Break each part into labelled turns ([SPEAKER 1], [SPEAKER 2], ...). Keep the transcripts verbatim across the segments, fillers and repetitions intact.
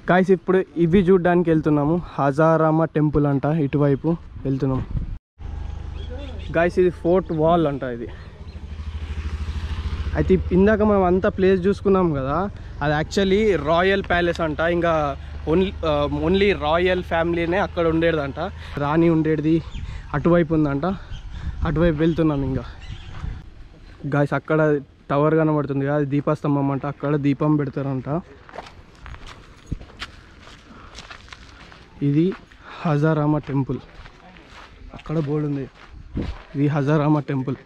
[SPEAKER 1] Guys ఇప్పుడు ఇవి చూడడానికి వెళ్తున్నాము. హజారామా టెంపుల్ అంట, ఇటువైపు వెళ్తున్నాం. గాయ్స్ ఇది ఫోర్ట్ వాల్ అంట. ఇది అయితే ఇందాక మనం అంతా ప్లేస్ చూసుకున్నాం కదా, అది యాక్చువల్లీ రాయల్ ప్యాలెస్ అంట. ఇంకా ఓన్లీ ఓన్లీ రాయల్ ఫ్యామిలీనే అక్కడ ఉండేదంట. రాణి ఉండేది అటువైపు ఉందంట. అటువైపు వెళ్తున్నాం. ఇంకా గాయ్స్ అక్కడ టవర్ కనబడుతుంది కదా, అది దీపస్తంభం అంట. అక్కడ దీపం పెడతారంట. ఇది హజారామా టెంపుల్. అక్కడ బోర్డు ఉంది, ఇది హజారామా టెంపుల్.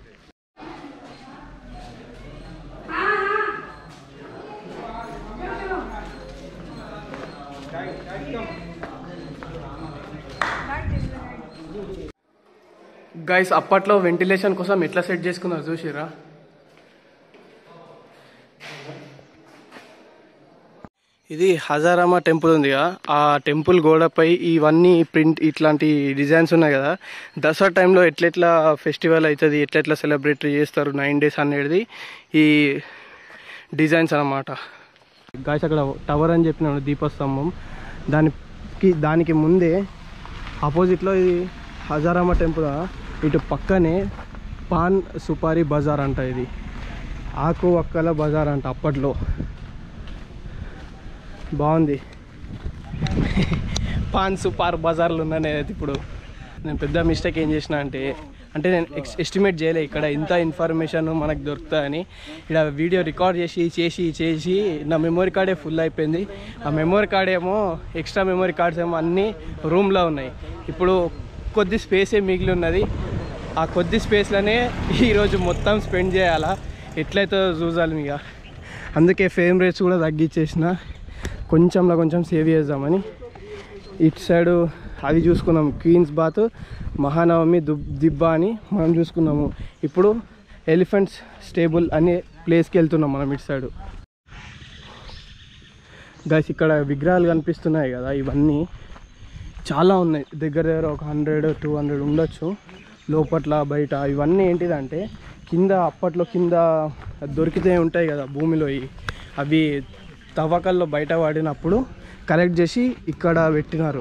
[SPEAKER 1] గైస్ అప్పట్లో వెంటిలేషన్ కోసం ఎట్లా సెట్ చేసుకున్నారు చూసిరా. ఇది హజారామా టెంపుల్ ఉంది కదా, ఆ టెంపుల్ గోడపై ఇవన్నీ ప్రింట్ ఇట్లాంటి డిజైన్స్ ఉన్నాయి కదా. దసరా టైంలో ఎట్లెట్లా ఫెస్టివల్ అవుతుంది, ఎట్లెట్లా సెలబ్రేట్ చేస్తారు నైన్ డేస్ అనేది ఈ డిజైన్స్ అన్నమాట. గాయస్ అక్కడ టవర్ అని చెప్పినాను, దీపస్తంభం. దానికి దానికి ముందే ఆపోజిట్లో ఇది హజారామా టెంపుల్. ఇటు పక్కనే పాన్ సుపారీ బజార్ అంట. ఇది ఆకు ఒక్కల బజార్ అంట అప్పట్లో. బాగుంది. పాన్ సుపార్ బజార్లు ఉన్నాయి. ఇప్పుడు నేను పెద్ద మిస్టేక్ ఏం చేసిన అంటే అంటే నేను ఎక్స్ ఎస్టిమేట్ చేయలే ఇక్కడ ఇంత ఇన్ఫర్మేషన్ మనకు దొరుకుతుందని. ఇక్కడ వీడియో రికార్డ్ చేసి చేసి చేసి నా మెమొరీ కార్డే ఫుల్ అయిపోయింది. ఆ మెమొరీ కార్డ్ ఏమో ఎక్స్ట్రా మెమొరీ కార్డ్స్ ఏమో అన్నీ రూమ్లో ఉన్నాయి. ఇప్పుడు కొద్ది స్పేసే మిగిలి ఉన్నది. ఆ కొద్ది స్పేస్లోనే ఈరోజు మొత్తం స్పెండ్ చేయాలా, ఎట్లయితే చూసాలి ఇక. అందుకే ఫ్రేమ్ రేట్స్ కూడా తగ్గించేసిన, కొంచెంలో కొంచెం సేవ్ చేద్దామని. ఇటు సైడు అది చూసుకున్నాం, క్వీన్స్ బాత్, మహానవమి దుబ్ దిబ్బా అని మనం చూసుకున్నాము. ఇప్పుడు ఎలిఫెంట్స్ స్టేబుల్ అనే ప్లేస్కి వెళ్తున్నాం మనం ఇటు సైడు. గైస్ ఇక్కడ విగ్రహాలు కనిపిస్తున్నాయి కదా, ఇవన్నీ చాలా ఉన్నాయి. దగ్గర దగ్గర ఒక హండ్రెడ్ టూ హండ్రెడ్ ఉండొచ్చు లోపట్ల బయట. ఇవన్నీ ఏంటిదంటే కింద అప్పట్లో కింద దొరికితే ఉంటాయి కదా భూమిలో, అవి తవ్వకాల్లో బయట పడినప్పుడు కలెక్ట్ చేసి ఇక్కడ పెట్టినారు.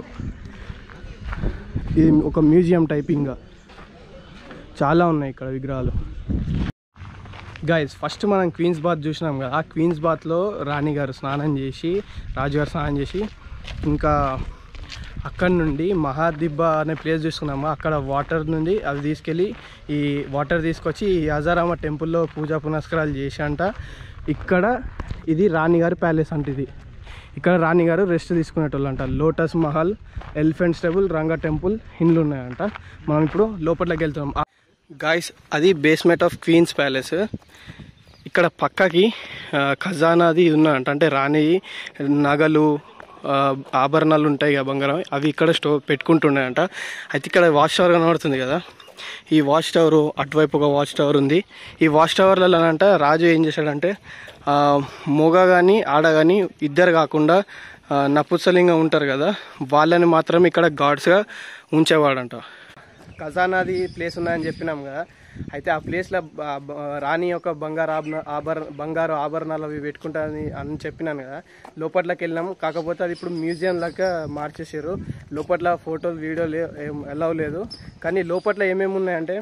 [SPEAKER 1] ఇది ఒక మ్యూజియం టైపింగ్గా చాలా ఉన్నాయి ఇక్కడ విగ్రహాలు. గైస్ ఫస్ట్ మనం క్వీన్స్ బాత్ చూసినాం కదా, ఆ క్వీన్స్ బాత్లో రాణి గారు స్నానం చేసి, రాజుగారు స్నానం చేసి, ఇంకా అక్కడ నుండి మహాదిబ్బా అనే ప్లేస్ చూసుకున్నాము. అక్కడ వాటర్ నుండి అవి తీసుకెళ్ళి ఈ వాటర్ తీసుకొచ్చి ఈ హజారామా టెంపుల్లో పూజా పునస్కారాలు చేసి అంట. ఇక్కడ ఇది రాణిగారి ప్యాలెస్ అంటే. ఇది ఇక్కడ రాణిగారు రెస్ట్ తీసుకునేటోళ్ళు అంట. Lotus Mahal, elephant stable, Ranga temple ఇండ్లు ఉన్నాయంట. మనం ఇప్పుడు లోపట్లోకి వెళ్తున్నాం. గాయస్ అది బేస్మెంట్ ఆఫ్ క్వీన్స్ ప్యాలెస్. ఇక్కడ పక్కకి ఖజానాది ఉన్నదంట, అంటే రాణి నగలు ఆభరణాలు ఉంటాయి కదా బంగారం, అవి ఇక్కడ స్టో పెట్టుకుంటున్నాయంట. అయితే ఇక్కడ వాచ్ టవర్ కనబడుతుంది కదా, ఈ వాచ్ టవర్ అటువైపు ఒక వాచ్ టవర్ ఉంది. ఈ వాచ్ టవర్లలో అంట రాజు ఏం చేశాడంటే మొగ కానీ ఆడ కానీ ఇద్దరు కాకుండా నపుంసలింగం ఉంటారు కదా, వాళ్ళని మాత్రం ఇక్కడ గాడ్స్గా ఉంచేవాడంట. ఖజానాది ప్లేస్ ఉన్నాయని చెప్పినాం కదా, అయితే ఆ ప్లేస్లో రాణి యొక్క బంగారు ఆభరణ ఆభరణ బంగారు ఆభరణాలు అవి పెట్టుకుంటారని అని చెప్పినాను కదా. లోపట్లోకి వెళ్ళినాము, కాకపోతే అది ఇప్పుడు మ్యూజియం లాగా మార్చేసారు. లోపట్ల ఫోటోలు వీడియోలు అలౌ లేదు. కానీ లోపట్ల ఏమేమి ఉన్నాయంటే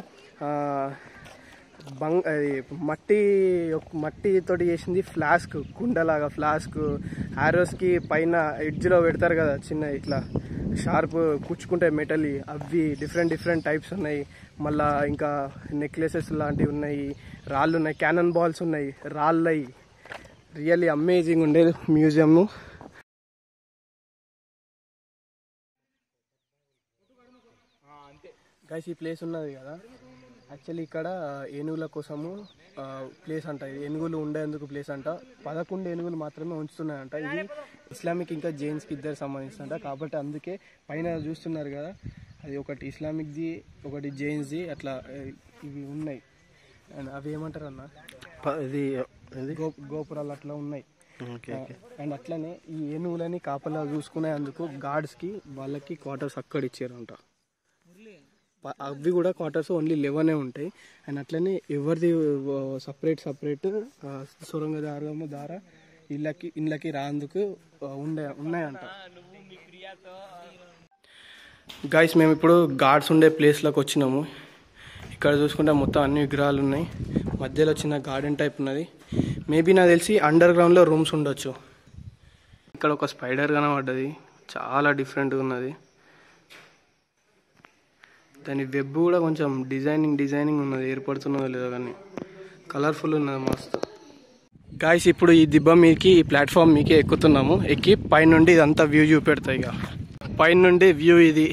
[SPEAKER 1] బంగ్ మట్టి మట్టితోటి చేసింది ఫ్లాస్క్, కుండలాగా ఫ్లాస్క్, ఆరోస్కి పైన ఎడ్జ్లో పెడతారు కదా చిన్న ఇట్లా షార్ప్ కుచ్చుకుంటాయి మెటల్, అవి డిఫరెంట్ డిఫరెంట్ టైప్స్ ఉన్నాయి. మళ్ళా ఇంకా నెక్లెసెస్ లాంటివి ఉన్నాయి, రాళ్ళు ఉన్నాయి, క్యానన్ బాల్స్ ఉన్నాయి, రాళ్ళయి. రియల్లీ అమేజింగ్ ఉండేది మ్యూజియము. గైస్ ఈ ప్లేస్ ఉన్నది కదా, యాక్చువల్లీ ఇక్కడ ఏనుగుల కోసము ప్లేస్ అంట. ఇది ఏనుగులు ఉండేందుకు ప్లేస్ అంట. పదకొండు ఏనుగులు మాత్రమే ఉంచుతున్నాయంట. ఇది ఇస్లామిక్ ఇంకా జైన్స్కి ఇద్దరు సంబంధించిందంట. కాబట్టి అందుకే పైన చూస్తున్నారు కదా, అది ఒకటి ఇస్లామిక్ది ఒకటి జైన్స్ది అట్లా ఇవి ఉన్నాయి. అండ్ అవి ఏమంటారు అన్న, ఇది గో గోపురాలు అట్లా ఉన్నాయి. అండ్ అట్లనే ఈ ఏనుగులని కాపలా చూసుకునేందుకు గార్డ్స్కి వాళ్ళకి క్వార్టర్స్ అక్కడ ఇచ్చారంట. అవి కూడా క్వార్టర్స్ ఓన్లీ లెవెనే ఉంటాయి. అండ్ అట్లనే ఎవరిది సపరేట్ సపరేట్ సొరంగ దారము ద్వారా ఇళ్ళకి ఇళ్ళకి రాందుకు ఉండే ఉన్నాయంట. గైస్ మేము ఇప్పుడు గాడ్స్ ఉండే ప్లేస్లోకి వచ్చినాము. ఇక్కడ చూసుకుంటే మొత్తం అన్ని విగ్రహాలు ఉన్నాయి. మధ్యలో చిన్న గార్డెన్ టైప్ ఉన్నది. మేబీ నాకు తెలిసి అండర్ గ్రౌండ్లో రూమ్స్ ఉండొచ్చు. ఇక్కడ ఒక స్పైడర్ కనబడ్డది, చాలా డిఫరెంట్గా ఉన్నది. దాని వెబ్ కూడా కొంచెం డిజైనింగ్ డిజైనింగ్ ఉన్నది, ఏర్పడుతున్నదో లేదో కానీ కలర్ఫుల్ ఉన్నది మస్తు. గాయస్ ఇప్పుడు ఈ దిబ్బ మీదకి ఈ ప్లాట్ఫామ్ మీకే ఎక్కుతున్నాము. ఎక్కి పైనుండి ఇదంతా వ్యూ చూపెడతాయి. ఇక పైనుండి వ్యూ ఇది.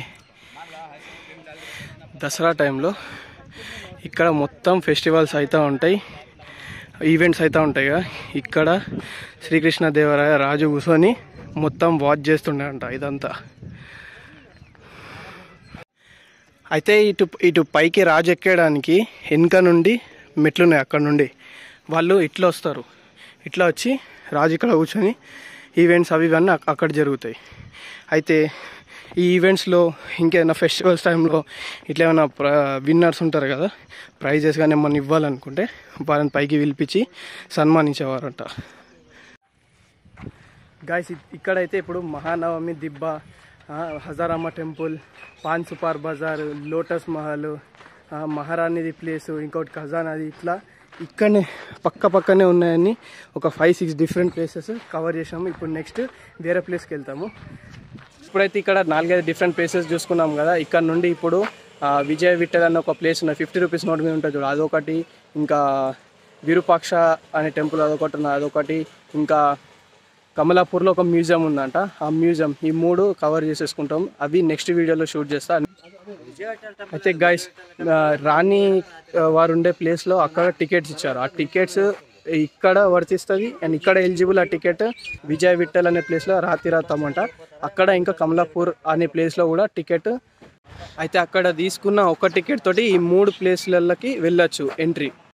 [SPEAKER 1] దసరా టైంలో ఇక్కడ మొత్తం ఫెస్టివల్స్ అవుతూ ఉంటాయి, ఈవెంట్స్ అవుతూ ఉంటాయి కదా. ఇక్కడ శ్రీకృష్ణదేవరాయ రాజు కూర్చొని మొత్తం వాచ్ చేస్తుండే అంట ఇదంతా. అయితే ఇటు ఇటు పైకి రాజు ఎక్కడానికి వెనుక నుండి మెట్లున్నాయి. అక్కడ నుండి వాళ్ళు ఇట్లా వస్తారు. ఇట్లా వచ్చి రాజు ఇక్కడ కూర్చొని ఈవెంట్స్ అవి ఇవన్నీ అక్కడ జరుగుతాయి. అయితే ఈ ఈవెంట్స్లో ఇంకేమైనా ఫెస్టివల్స్ టైంలో ఇట్లా ఏమైనా ప్ర విన్నర్స్ ఉంటారు కదా, ప్రైజెస్ కానీ ఏమన్నా ఇవ్వాలనుకుంటే వాళ్ళని పైకి పిలిపించి సన్మానించేవారంట. గాయస్ ఇక్కడైతే ఇప్పుడు మహానవమి దిబ్బ, హజారమ్మ టెంపుల్, పాన్ సుపార్ బజార్, లోటస్ మహల్, మహారాణిది ప్లేసు, ఇంకోటి ఖజానాది, ఇట్లా ఇక్కడనే పక్క పక్కనే ఉన్నాయని ఒక five six different places cover చేసాము. ఇప్పుడు నెక్స్ట్ వేరే ప్లేస్కి వెళ్తాము. ఇప్పుడైతే ఇక్కడ నాలుగైదు డిఫరెంట్ ప్లేసెస్ చూసుకున్నాం కదా. ఇక్కడ నుండి ఇప్పుడు విజయ విఠల్ అన్న ఒక ప్లేస్ ఉన్నది, ఫిఫ్టీ రూపీస్ నోట్ మీద ఉంటుంది చూడు, అదొకటి. ఇంకా విరూపాక్ష అనే టెంపుల్ అదొకటి ఉన్నది, అదొకటి. ఇంకా కమలాపూర్లో ఒక మ్యూజియం ఉందంట, ఆ మ్యూజియం. ఈ మూడు కవర్ చేసేసుకుంటాం. అవి నెక్స్ట్ వీడియోలో షూట్ చేస్తా. అయితే గైస్ రాణి వారు ఉండే ప్లేస్లో అక్కడ టికెట్స్ ఇచ్చారు. ఆ టికెట్స్ ఇక్కడ వర్తిస్తుంది అండ్ ఇక్కడ ఎలిజిబుల్. ఆ టికెట్ విజయ్ విఠల్ అనే ప్లేస్లో రాతిరథం అంట, అక్కడ. ఇంకా కమలాపూర్ అనే ప్లేస్లో కూడా టికెట్. అయితే అక్కడ తీసుకున్న ఒక టికెట్ తోటి ఈ మూడు ప్లేస్లకి వెళ్ళొచ్చు ఎంట్రీ.